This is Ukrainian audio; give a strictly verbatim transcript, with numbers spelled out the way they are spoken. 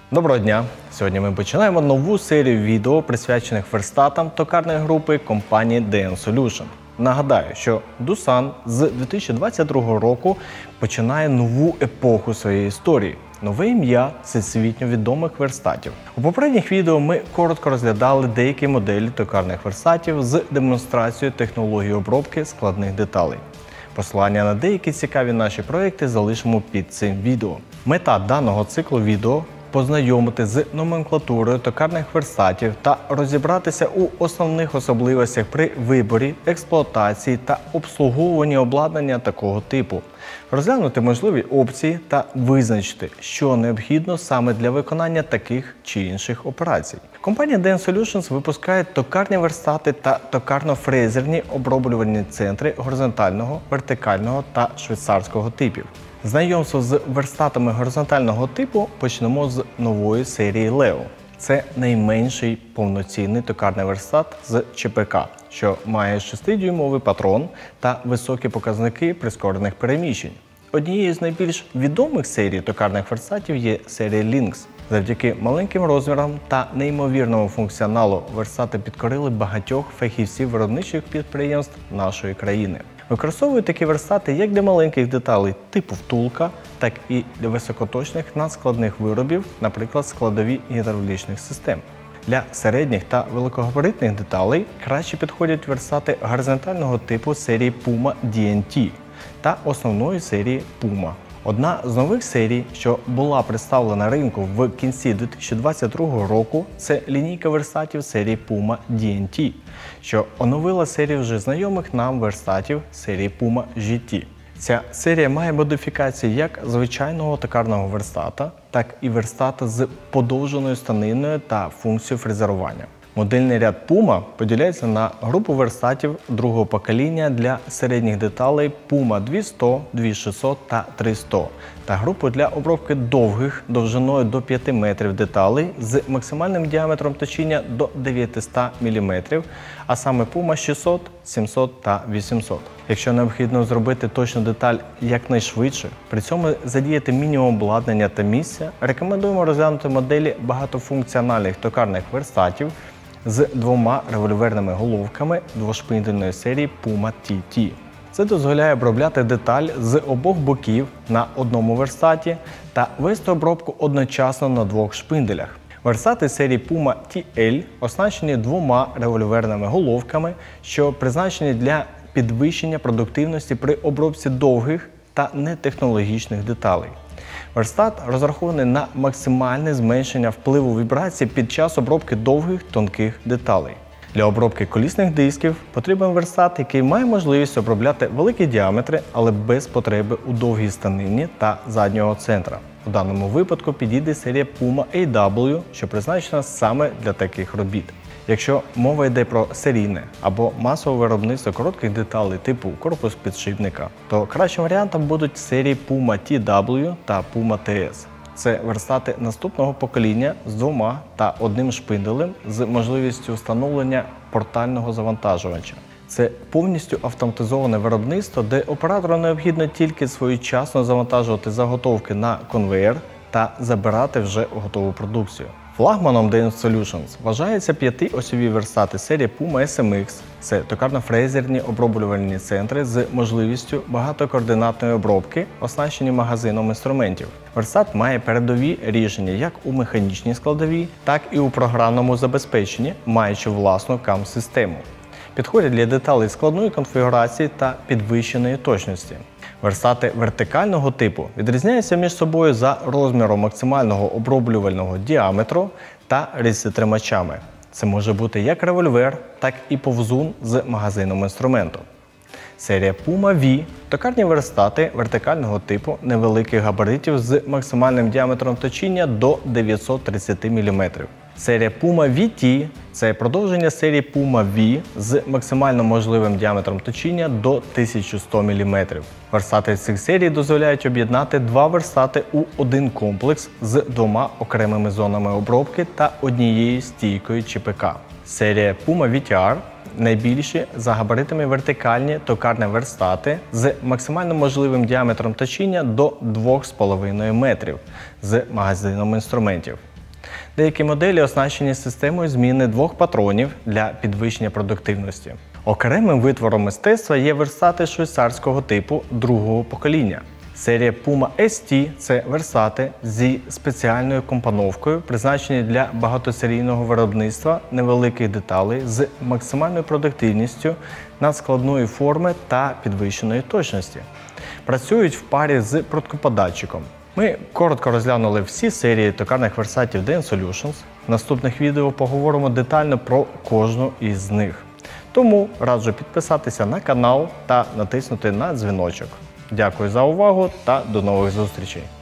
Доброго дня! Сьогодні ми починаємо нову серію відео, присвячених верстатам токарної групи компанії ді ен Solution. Нагадаю, що Doosan з дві тисячі двадцять другого року починає нову епоху своєї історії. Нове ім'я всесвітньо відомих верстатів. У попередніх відео ми коротко розглядали деякі моделі токарних верстатів з демонстрацією технології обробки складних деталей. Посилання на деякі цікаві наші проекти залишимо під цим відео. Мета даного циклу відео – познайомити з номенклатурою токарних верстатів та розібратися у основних особливостях при виборі, експлуатації та обслуговуванні обладнання такого типу, розглянути можливі опції та визначити, що необхідно саме для виконання таких чи інших операцій. Компанія ді ен Solutions випускає токарні верстати та токарно-фрезерні оброблювальні центри горизонтального, вертикального та швейцарського типів. Знайомство з верстатами горизонтального типу почнемо з нової серії Leo. Це найменший повноцінний токарний верстат з че пе ка, що має шестидюймовий патрон та високі показники прискорених переміщень. Однією з найбільш відомих серій токарних верстатів є серія Lynx. Завдяки маленьким розмірам та неймовірному функціоналу верстати підкорили багатьох фахівців виробничих підприємств нашої країни. Використовують такі верстати як для маленьких деталей типу втулка, так і для високоточних надскладних виробів, наприклад, складові гідравлічних систем. Для середніх та великогабаритних деталей краще підходять верстати горизонтального типу серії Puma ді ен ті та основної серії Puma. Одна з нових серій, що була представлена ринку в кінці дві тисячі двадцять другого року, це лінійка верстатів серії Puma ді ен ті, що оновила серію вже знайомих нам верстатів серії Puma джі ті. Ця серія має модифікації як звичайного токарного верстата, так і верстата з подовженою станиною та функцією фрезерування. Модельний ряд Puma поділяється на групу верстатів другого покоління для середніх деталей Puma дві сто, дві шістсот та три сто та групу для обробки довгих довжиною до п'яти метрів деталей з максимальним діаметром точіння до дев'ятисот міліметрів, а саме Puma шістсот, сімсот та вісімсот. Якщо необхідно зробити точну деталь якнайшвидше, при цьому задіяти мінімум обладнання та місця, рекомендуємо розглянути моделі багатофункціональних токарних верстатів з двома револьверними головками двошпиндельної серії Puma ті ті. Це дозволяє обробляти деталь з обох боків на одному верстаті та вести обробку одночасно на двох шпинделях. Верстати серії Puma ті ель оснащені двома револьверними головками, що призначені для підвищення продуктивності при обробці довгих та нетехнологічних деталей. Верстат розрахований на максимальне зменшення впливу вібрацій під час обробки довгих тонких деталей. Для обробки колісних дисків потрібен верстат, який має можливість обробляти великі діаметри, але без потреби у довгій станині та заднього центра. У даному випадку підійде серія Puma ей дабл ю, що призначена саме для таких робіт. Якщо мова йде про серійне або масове виробництво коротких деталей типу корпус підшипника, то кращим варіантом будуть серії Puma ті дабл ю та Puma ті ес. Це верстати наступного покоління з двома та одним шпинделем з можливістю встановлення портального завантажувача. Це повністю автоматизоване виробництво, де оператору необхідно тільки своєчасно завантажувати заготовки на конвеєр та забирати вже готову продукцію. Флагманом ді ен Solutions вважаються п'ятиосьові верстати серії Puma ес ем ікс. Це токарно-фрезерні оброблювальні центри з можливістю багатокоординатної обробки, оснащені магазином інструментів. Верстат має передові рішення як у механічній складовій, так і у програмному забезпеченні, маючи власну кам-систему. Підходять для деталей складної конфігурації та підвищеної точності. Верстати вертикального типу відрізняються між собою за розміром максимального оброблювального діаметру та різцетримачами. Це може бути як револьвер, так і повзун з магазином інструменту. Серія Puma ві – токарні верстати вертикального типу невеликих габаритів з максимальним діаметром точіння до дев'ятисот тридцяти міліметрів. Серія Puma ві ті – це продовження серії Puma ві з максимально можливим діаметром точіння до тисяча сто міліметрів. Верстати цих серій дозволяють об'єднати два верстати у один комплекс з двома окремими зонами обробки та однією стійкою че пе ка. Серія Puma ві ті ар – найбільші за габаритами вертикальні токарні верстати з максимально можливим діаметром точіння до двох з половиною метрів з магазином інструментів. Деякі моделі оснащені системою зміни двох патронів для підвищення продуктивності. Окремим витвором мистецтва є версати швейцарського типу другого покоління. Серія Puma ес ті – це версати зі спеціальною компоновкою, призначені для багатосерійного виробництва невеликих деталей з максимальною продуктивністю, надскладної форми та підвищеної точності. Працюють в парі з продкоподатчиком. Ми коротко розглянули всі серії токарних версатів ді ен Solutions. В наступних відео поговоримо детально про кожну із них. Тому раджу підписатися на канал та натиснути на дзвіночок. Дякую за увагу та до нових зустрічей!